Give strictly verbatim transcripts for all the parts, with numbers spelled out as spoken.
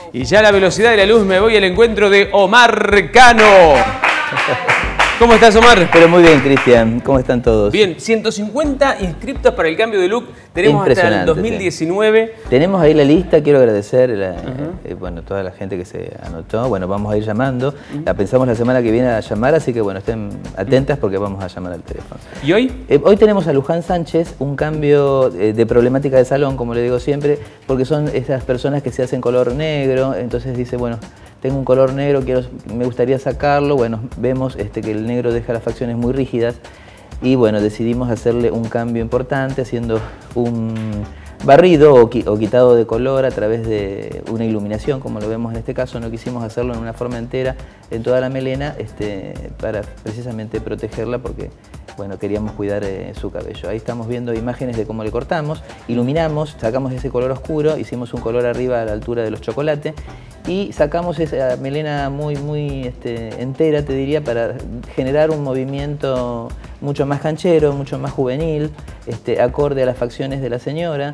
Y ya a la velocidad de la luz me voy al encuentro de Omar Cano. ¿Cómo estás, Omar? Pero muy bien, Cristian. ¿Cómo están todos? Bien, ciento cincuenta inscriptos para el cambio de look. Tenemos hasta el dos mil diecinueve. Tenemos ahí la lista. Quiero agradecer a uh-huh. eh, bueno, toda la gente que se anotó. Bueno, vamos a ir llamando. Uh-huh. La pensamos la semana que viene a llamar, así que bueno, estén atentas porque vamos a llamar al teléfono. ¿Y hoy? Eh, hoy tenemos a Luján Sánchez, un cambio eh, de problemática de salón, como le digo siempre, porque son esas personas que se hacen color negro. Entonces dice, bueno, tengo un color negro, quiero, me gustaría sacarlo. Bueno, vemos este, que el negro deja las facciones muy rígidas y bueno, decidimos hacerle un cambio importante haciendo un barrido o, qui o quitado de color a través de una iluminación, como lo vemos en este caso. No quisimos hacerlo en una forma entera en toda la melena este, para precisamente protegerla porque bueno, queríamos cuidar eh, su cabello. Ahí estamos viendo imágenes de cómo le cortamos, iluminamos, sacamos ese color oscuro, hicimos un color arriba a la altura de los chocolates y sacamos esa melena muy, muy este, entera, te diría, para generar un movimiento mucho más canchero, mucho más juvenil, este, acorde a las facciones de la señora.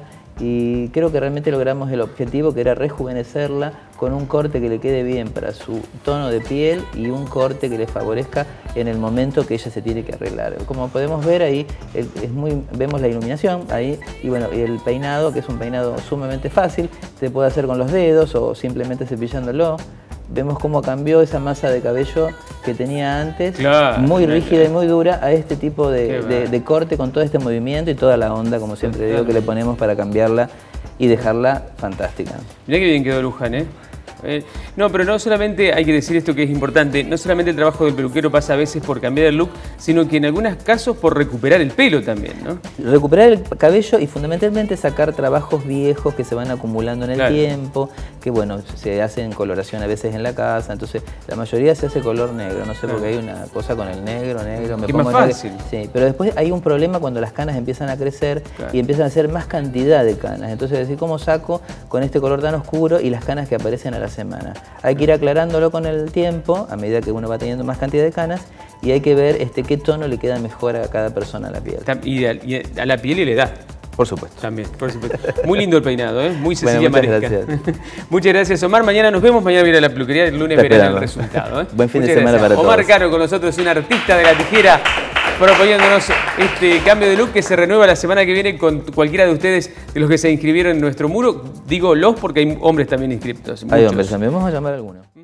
Y creo que realmente logramos el objetivo, que era rejuvenecerla con un corte que le quede bien para su tono de piel y un corte que le favorezca en el momento que ella se tiene que arreglar. Como podemos ver ahí, es muy, vemos la iluminación ahí y bueno, y el peinado, que es un peinado sumamente fácil, se puede hacer con los dedos o simplemente cepillándolo. Vemos cómo cambió esa masa de cabello que tenía antes, claro, muy rígida y muy dura, a este tipo de, de, de corte con todo este movimiento y toda la onda, como siempre digo, que le ponemos para cambiarla y dejarla fantástica. Mirá qué bien quedó Luján, ¿eh? Eh, no, pero no solamente hay que decir esto que es importante, no solamente el trabajo del peluquero pasa a veces por cambiar el look, sino que en algunos casos por recuperar el pelo también, ¿no? Recuperar el cabello y fundamentalmente sacar trabajos viejos que se van acumulando en el claro. tiempo, que bueno, se hacen coloración a veces en la casa, entonces la mayoría se hace color negro, no sé, porque hay una cosa con el negro, negro, me es pongo más fácil. Negro. Sí, pero después hay un problema cuando las canas empiezan a crecer claro. y empiezan a hacer más cantidad de canas, entonces decir, ¿cómo saco con este color tan oscuro y las canas que aparecen a la semana? Hay que ir aclarándolo con el tiempo, a medida que uno va teniendo más cantidad de canas, y hay que ver este, qué tono le queda mejor a cada persona a la piel. Y a, y a la piel y la edad. Por supuesto. También, por supuesto. Muy lindo el peinado, ¿eh? Muy Cecilia bueno, muchas Maresca. Gracias. Muchas gracias, Omar. Mañana nos vemos, mañana viene a la peluquería, el lunes verán el resultado, ¿eh? Buen fin muchas de semana gracias. para todos. Omar Cano con nosotros, un artista de la tijera, proponiéndonos este cambio de look que se renueva la semana que viene con cualquiera de ustedes, de los que se inscribieron en nuestro muro. Digo los porque hay hombres también inscritos. Hay muchos. hombres también, vamos a llamar a alguno.